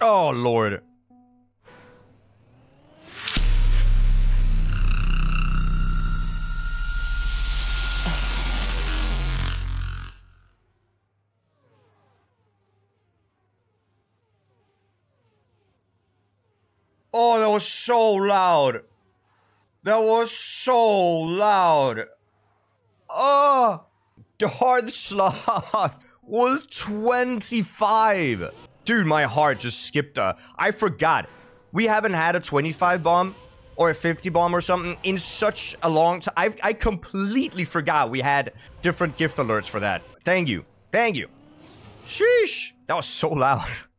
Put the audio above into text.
Oh, Lord. Oh, that was so loud. That was so loud. Oh, the hard slot was 25. Dude, my heart just skipped I forgot. We haven't had a 25 bomb or a 50 bomb or something in such a long time. I completely forgot we had different gift alerts for that. Thank you. Thank you. Sheesh. That was so loud.